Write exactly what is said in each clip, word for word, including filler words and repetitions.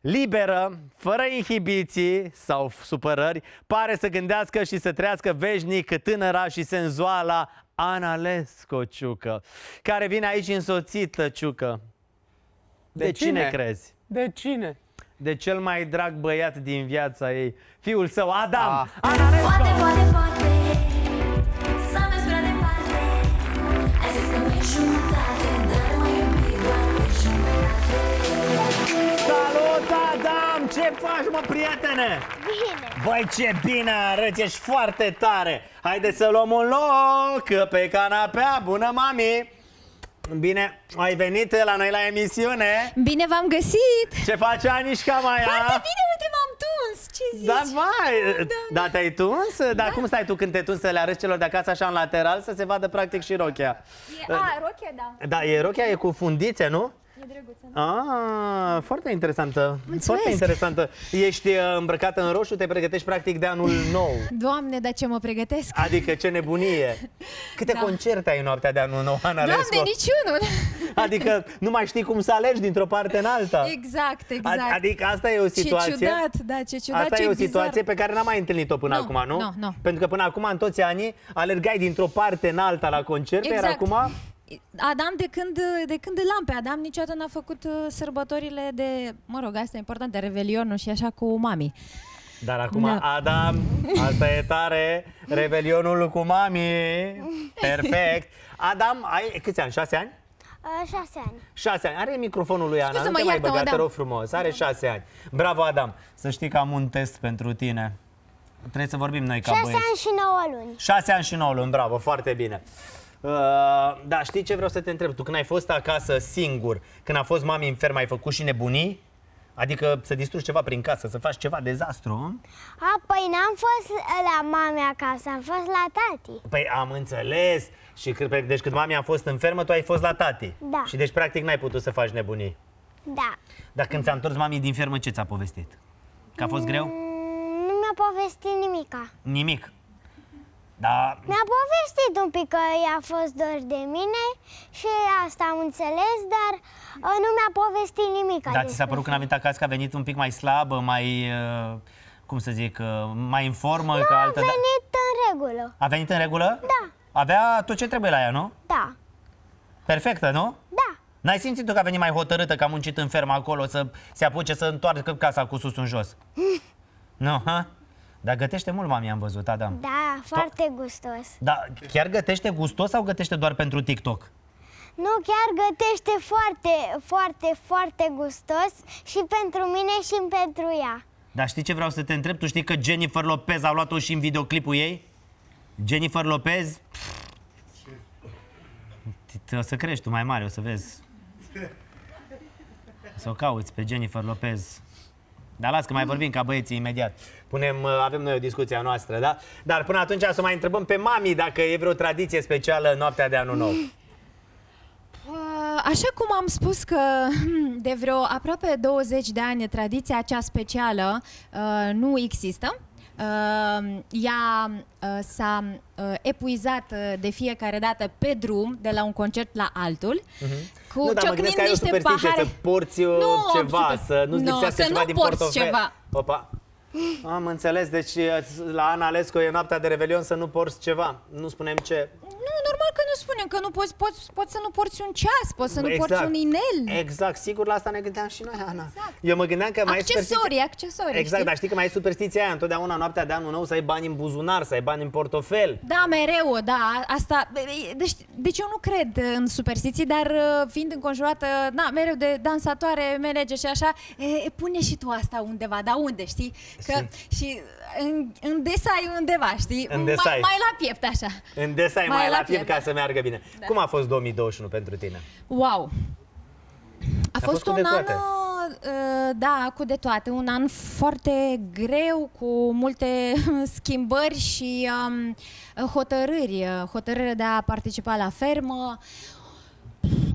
Liberă, fără inhibiții sau supărări, pare să gândească și să trăiască veșnic tânăra și senzuala Analesco Ciucă, care vine aici însoțită, Ciucă. De, de cine? cine crezi? De cine? De cel mai drag băiat din viața ei, fiul său, Adam! Ah. Analesco! Poate, poate, poate să mergi prea departe. Ai zis că vrei jumătate, dar m-ai iubit doar pe jumătate. Salut, Adam! Ce faci, mă, prietene? Bine! Băi, ce bine arăți, ești foarte tare! Haide să luăm un loc pe canapea, bună, mami! Bine, ai venit la noi la emisiune? Bine v-am găsit! Ce face Anișca, Maia? Foarte bine, uite, m-am tuns! Ce zici? Da, vai! Da, Da, te-ai tuns? Dar da. Cum stai tu când te tunzi, să le arăți celor de acasă așa în lateral, să se vadă practic și rochia? E, a, rochia, da. Da, e rochia, e cu fundițe, nu? E drăguță. Ah, foarte interesantă. Mulțumesc. Foarte interesantă. Ești uh, îmbrăcată în roșu, te pregătești practic de anul nou. Doamne, dar ce mă pregătesc? Adică ce nebunie. Câte Da. concerte ai în noaptea de anul nou, Analesco? Doamne, niciunul! Adică nu mai știi cum să alegi dintr-o parte în alta. Exact, exact. Ad- Adică asta e o situație. Ce ciudat, da, ce ciudat, Asta ce e o bizar. situație pe care n-am mai întâlnit-o până Nu, acum, nu? nu, nu. Pentru că până acum, în toți anii, alergai dintr-o parte în alta la concerte, iar Exact. acum... Adam, de când, de când îl am pe Adam, niciodată n-a făcut uh, sărbătorile de, mă rog, asta e important, de Revelionul și așa cu mami. Dar acum, Da. Adam, asta e tare, Revelionul cu mami, perfect. Adam, ai câți ani? Șase ani? Uh, șase ani. Șase ani. Are microfonul lui Ana, Scuze-mă, nu te mai iartă-mă, băga, te Adam. rog frumos. Are șase ani. Bravo, Adam. Să știi că am un test pentru tine. Trebuie să vorbim noi ca șase băieți. ani și nouă luni. Șase ani și nouă luni, bravo, foarte bine. Uh, da, știi ce vreau să te întreb? Tu când ai fost acasă singur, când a fost mami înfermă, ai făcut și nebunii? Adică să distrugi ceva prin casă, să faci ceva dezastru? A, păi n-am fost la mami acasă, am fost la tati. Păi am înțeles. Și când, deci când mami a fost înfermă, tu ai fost la tati. Da. Și deci practic n-ai putut să faci nebunii. Da. Dar când ți-a întors mami din fermă, ce ți-a povestit? Că a fost greu? Mm, nu mi-a povestit nimica. Nimic. Da. Mi-a povestit un pic că i-a fost dor de mine și asta am înțeles, dar uh, nu mi-a povestit nimic. Dar ți s-a părut când a venit acasă că a venit un pic mai slabă, mai, uh, cum să zic, uh, mai în formă Nu, ca a altă... venit în regulă. A venit în regulă? Da. Avea tot ce trebuie la ea, nu? Da. Perfectă, nu? Da. N-ai simțit tu că a venit mai hotărâtă, că a muncit în fermă acolo, să se apuce să întoarcă casa cu sus în jos? Nu, ha? Dar gătește mult, mami, am văzut, Adam. Da, foarte gustos. Dar chiar gătește gustos sau gătește doar pentru TikTok? Nu, chiar gătește foarte, foarte, foarte gustos și pentru mine și pentru ea. Dar știi ce vreau să te întreb? Tu știi că Jennifer Lopez a luat-o și în videoclipul ei? Jennifer Lopez? O să crești tu mai mare, o să vezi. O să o cauți pe Jennifer Lopez. Dar las că mai vorbim ca băieții imediat. Punem, avem noi o discuție a noastră, da? Dar până atunci să mai întrebăm pe mami dacă e vreo tradiție specială în noaptea de anul nou. Așa cum am spus că de vreo aproape douăzeci de ani tradiția acea specială uh, nu există. Uh, ea uh, s-a uh, epuizat uh, de fiecare dată pe drum, de la un concert la altul. Uh-huh. Cu Nu, dar mă gândesc că ai o superstiție, pahare. să porți Nu am ceva, super- să nu-ți Nu, lipsească să ceva nu din porți portofel. ceva. Opa. Am înțeles, deci la Analesco e noaptea de Revelion să nu porți ceva. Nu spunem ce. Nu, normal că nu spunem că nu poți, poți, poți să nu porți un ceas, poți să nu Exact. porți un inel. Exact, sigur, la asta ne gândeam și noi, Ana. Exact. Eu mă gândeam că mai e Accesorii, superstiția... accesorii, Exact, știi? dar știi că mai e superstiția aia întotdeauna noaptea de anul nou să ai bani în buzunar, să ai bani în portofel. Da, mereu, da, asta, deci, deci eu nu cred în superstiții, dar uh, fiind înconjurată, na, mereu de dansatoare, merege și așa, e, pune și tu asta undeva, dar unde, știi? Că, și în, îndesai undeva, știi? Îndesai. Mai, mai la piept, așa. Îndesai mai, mai la piept ca da. să meargă bine. Da. Cum a fost două mii douăzeci și unu pentru tine? Wow! A, A fost fost cu un de an, toate. uh, da, cu de toate, un an foarte greu, cu multe schimbări și um, hotărâri, hotărâre de a participa la fermă.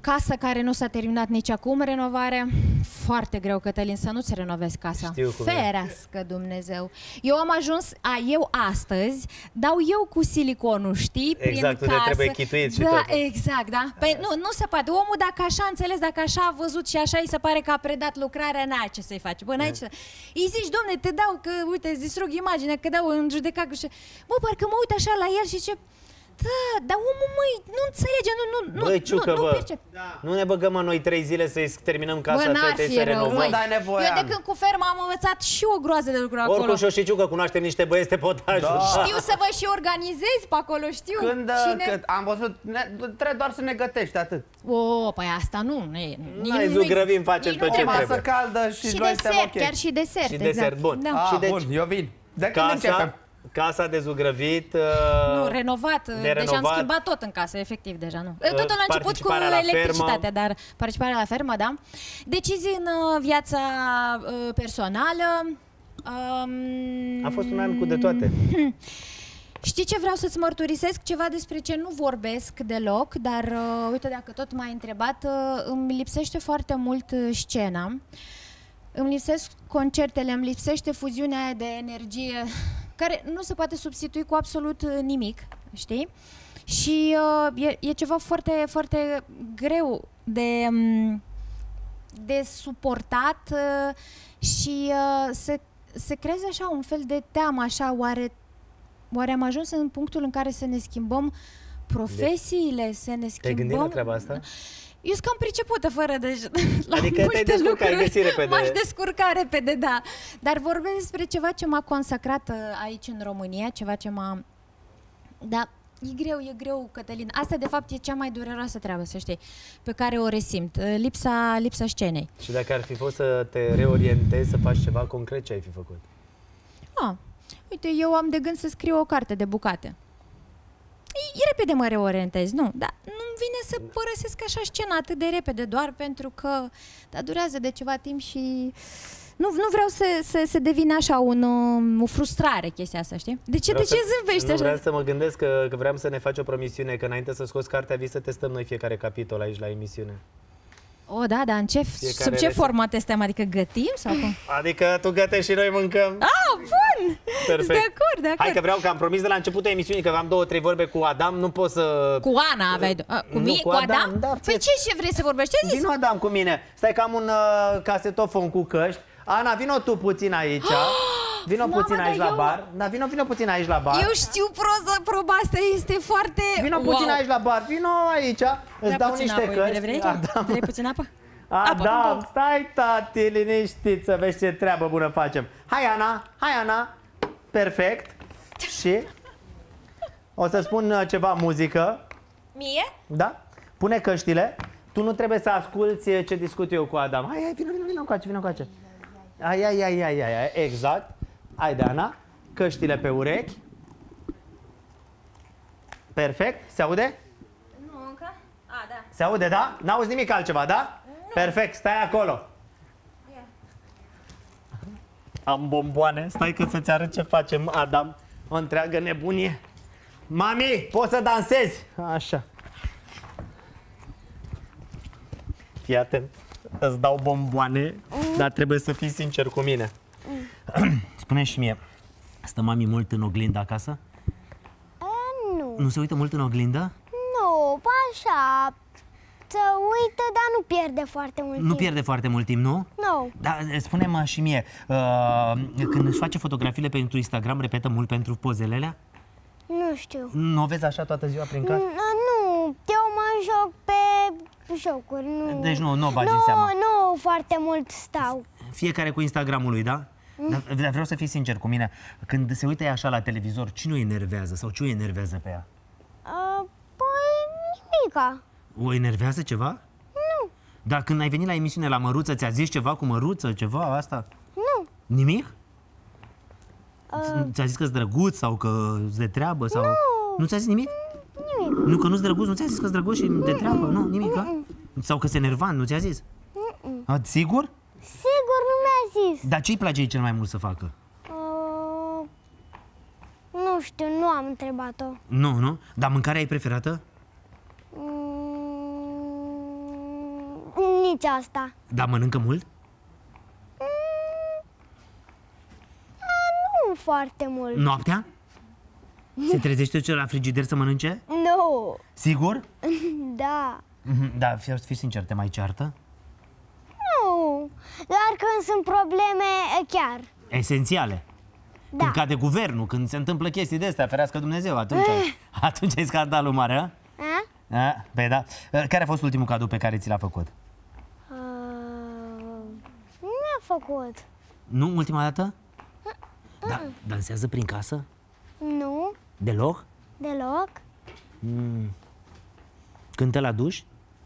casă care nu s-a terminat nici acum renovarea. Foarte greu, Cătălin, să nu-ți renovezi casa. Știu cum e. Ferească Dumnezeu. Eu am ajuns, a, eu astăzi dau eu cu siliconul, știi, Exact, prin unde casă. trebuie chituit și da, tot. exact, da. Păi nu, nu se poate. Omul dacă așa a înțeles, dacă așa a văzut și așa îi se pare că a predat lucrarea, n-ai ce să-i faci. Bă, n-ai ce să... Îi zici, domne, te dau că, uite, îți distrug imaginea, că dau în judecat. Bă, parcă mă uit așa la el și ce... Da, dar omul, măi, nu înțelege, nu, nu, Băi, nu, Ciucă, nu, nu bă, percep. nu ne băgăm în noi trei zile să-i terminăm casa, Bă, n-ar fetei, fi să rău, renovăm. măi. dai nevoie, Eu de Ana. când cu ferma am învățat și o groază de lucruri acolo. Oricum și eu și Ciucă cunoaștem niște băieți de potaj. Da. Știu să vă și organizez pe acolo, știu. Când, uh, Cine... când am văzut, ne, trebuie doar să ne gătești, atât. O, păi asta nu. nu e- nici Noi nu- zugrăvim, facem nici tot nu ce O trebuie. trebuie. masă caldă și, Și noi suntem desert, ok. chiar și desert. Și exact. desert, bun. Da. Ah, Și deci- bun, eu vin. De când începem? Casa, casa de zugrăvit, Nu, uh, renovat, de deja am renovat. schimbat tot în casă, efectiv, deja nu. Totul a început cu participarea la electricitatea, fermă. dar participarea la fermă, da. Decizii în uh, viața uh, personală. Um, a fost un an cu de toate. Știi ce vreau să-ți mărturisesc? Ceva despre ce nu vorbesc deloc, dar uh, uite, dacă tot m-ai întrebat, uh, îmi lipsește foarte mult uh, scena. Îmi lipsesc concertele, îmi lipsește fuziunea aia de energie care nu se poate substitui cu absolut uh, nimic, știi? Și uh, e, e ceva foarte, foarte greu de, um, de suportat uh, și uh, se, se creează așa un fel de teamă, așa, oare, oare am ajuns în punctul în care să ne schimbăm profesiile, să ne schimbăm... Te-ai gândit la treaba asta? Eu sunt cam pricepută fără de... la Adică te-ai multe descurcat, ai lucruri. găsit repede. M-aș descurca repede, da. Dar vorbesc despre ceva ce m-a consacrat uh, aici în România, ceva ce m-a... Da, e greu, e greu, Cătălin. Asta, de fapt, e cea mai dureroasă treabă, să știi, pe care o resimt. Uh, Lipsa, lipsa scenei. Și dacă ar fi fost să te reorientezi, să faci ceva concret, ce ai fi făcut? Ah, uite, eu am de gând să scriu o carte de bucate. E, e repede mă reorientez, nu, dar nu-mi vine să părăsesc așa scena atât de repede, doar pentru că da, durează de ceva timp și nu, nu vreau să, să, să devină așa un, um, o frustrare chestia asta, știi? De ce, Vreau de ce să- zâmbești nu, așa? vreau să mă gândesc că, că vreau să ne faci o promisiune, că înainte să scoți cartea, vii să testăm noi fiecare capitol aici la emisiune. O, da, dar în ce, Fiecare sub ce rece- format este? Adică gătim sau cum? Adică tu gătești și noi mâncăm. Ah, bun! Perfect. De acord, de acord. Hai că vreau că am promis de la începutul emisiunii că aveam două, trei vorbe cu Adam, nu pot să... Cu Ana aveai... A, cu Nu, mine? cu Cu Adam? Adam, da, Păi fie- ce, ce vrei să vorbești? Ce ai zis? Vino Adam cu mine. Stai că am un uh, casetofon cu căști. Ana, vino tu puțin aici. Vino Mamă, puțin dar aici la eu- bar. Da, vino, vino puțin aici la bar. Eu știu proza, proba asta este foarte... Vino wow. puțin aici la bar. Vino aici. Îți Bea dau puțin niște apă, iubire, căști. vrei? Adam. Vrei puțin apă? Apă, Adam, apă. stai tati, liniștit să vezi ce treabă bună facem. Hai Ana, hai Ana. Perfect. Și o să spun uh, ceva muzică. Mie? Da? Pune căștile. Tu nu trebuie să asculți uh, ce discut eu cu Adam. Hai, hai, vino, vino, vino încoace, vino încoace. Ai, ai, ai, ai, ai, ai, exact. Haide, Ana. Căștile pe urechi. Perfect. Se aude? Nu, încă? A, da. Se aude, da? N-auzi nimic altceva, da? Perfect, stai acolo. Am bomboane. Stai că să-ți arăt ce facem, Adam. O întreagă nebunie. Mami, poți să dansezi? Așa. Fii atent. Îți dau bomboane, dar trebuie să fii sincer cu mine. Spune și mie, stă mami mult în oglindă acasă? A, nu, Nu se uită mult în oglindă? nu, așa, să uită, dar nu pierde foarte mult Nu timp. pierde foarte mult timp, nu? Nu, Da, spune-mă și mie, uh, când își face fotografiile pentru Instagram, repetă mult pentru pozele alea? nu știu. Nu o vezi așa toată ziua prin N- casă? Nu, eu mă joc pe jocuri, nu. Deci nu- nu o bagi nu, în seamă. Nu, foarte mult stau. Fiecare cu Instagramul lui, da? Dar dar vreau să fii sincer cu mine. Când se uită ea așa la televizor, cine o enervează sau ce o enervează pe ea? Uh, păi, nimica. O enervează ceva? Nu, Dar când ai venit la emisiune la Măruță, ți-a zis ceva cu Măruță, ceva, asta? nu. Nimic? Uh, Ți-a zis că-s drăguț sau că-s de treabă? Sau... Nu. Nu ți-a zis nimic? nimic. Nu, că nu-s drăguț, nu ți-a zis că-s drăguț și de treabă? Nu, nimic, a? Sau că-s enervant, nu ți-a zis? A, sigur? Sigur nu mi-a zis. Dar ce-i place ei cel mai mult să facă? Uh, nu știu, nu am întrebat-o. Nu, nu? Dar mâncarea e preferată? Mm, nici asta. Dar mănâncă mult? Nu foarte mult. Noaptea? Se trezește ce la frigider să mănânce? Nu. Sigur? Da. Mhm, Da, fii, fii sincer, te mai ceartă? Nu. Doar când sunt probleme chiar. Esențiale. Da. Când cade guvernul, când se întâmplă chestii de astea, ferească Dumnezeu, atunci, atunci e scandalul mare, a? A? A? Păi da. Care a fost ultimul cadou pe care ți l-a făcut? Uh, nu mi-a făcut. Nu, ultima dată? Da, dansează prin casă? Nu. Deloc? Deloc. Cântă la duș?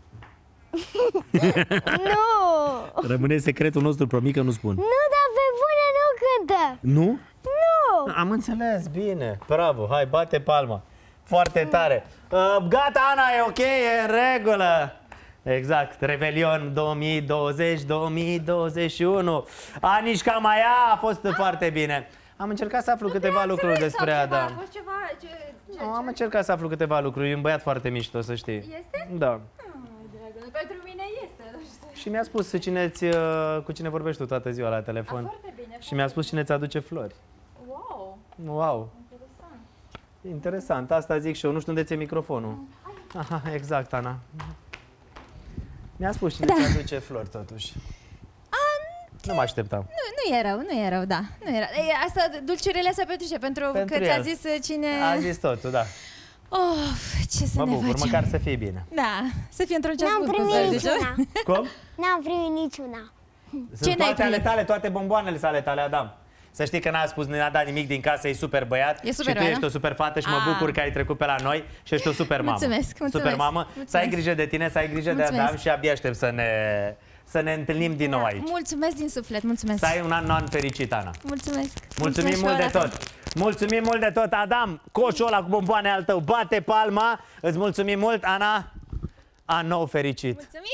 Nu. Rămâne secretul nostru, promit că nu spun. Nu, dar pe bune nu cântă. Nu? Nu. Am înțeles, bine. Bravo, hai, bate palma. Foarte tare. Uh, gata, Ana, e ok, e în regulă. Exact, Revelion două mii douăzeci două mii douăzeci și unu. Anișca Maia a fost foarte bine. Am încercat să aflu câteva lucruri despre A Adam. fost ceva... Ce, ce, Am încercat să aflu câteva lucruri. E un băiat foarte mișto, să știi. Este? Da. Dragă, pentru mine este, nu știu. Și mi-a spus cine -ți, uh, cu cine vorbești tu toată ziua la telefon. Foarte bine. Și mi-a spus cine ți aduce flori. Wow, Wow. interesant. Interesant, asta zic și eu. Nu știu unde ți-e microfonul. Aha, exact, Ana. Mi-a spus cine ți aduce flori, totuși. Nu mă așteptam. Nu, nu e rău, nu e rău, da. Nu e rău. E, asta, dulciurile se petrece pentru, Pentru că ți-a el. zis uh, cine... A zis totul, da. Of, ce să Mă ne bucur, facem? măcar să fie bine. Da, să fie într-un ceas N-am bun, cum primit să zice. niciuna. Cum? N-am primit niciuna. Sunt n-ai toate ale primit? tale, toate bomboanele sale tale, Adam. Să știi că n-a spus, n-a dat nimic din casă, e super băiat. E super și tu băiat, ești da? o super fată și mă Ah. bucur că ai trecut pe la noi și ești o super mamă. Mulțumesc, mulțumesc. Super mamă. Să ai Mulțumesc. grijă de tine, să ai grijă de Mulțumesc. Adam și abia aștept să ne, să ne întâlnim din nou aici. Mulțumesc din suflet, mulțumesc. Să ai un an, an fericit, Ana. Mulțumesc. Mulțumim Mulțumesc mult de și eu la tot! Mulțumim mult de tot, Adam! Coșul ăla cu bomboane al tău, bate palma! Îți mulțumim mult, Ana! An nou fericit! Mulțumim!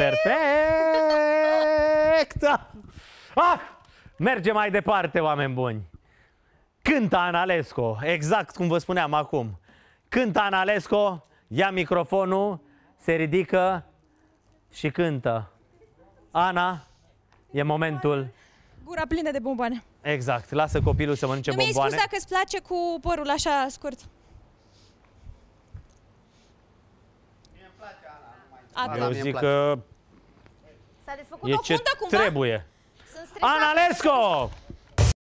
Perfect! Ah! Mergem mai departe, oameni buni! Cântă Analesco, exact cum vă spuneam acum. Cântă Analesco, ia microfonul, se ridică și cântă. Ana, e momentul... Gura plină de bomboane. Exact, lasă copilul să mănânce Nu mi-ai bomboane. spus dacă îți place cu părul așa scurt. A, Eu mie îmi zic place. că S-a desfăcut e o ce fundă cumva? trebuie. Sunt stresată. Analesco!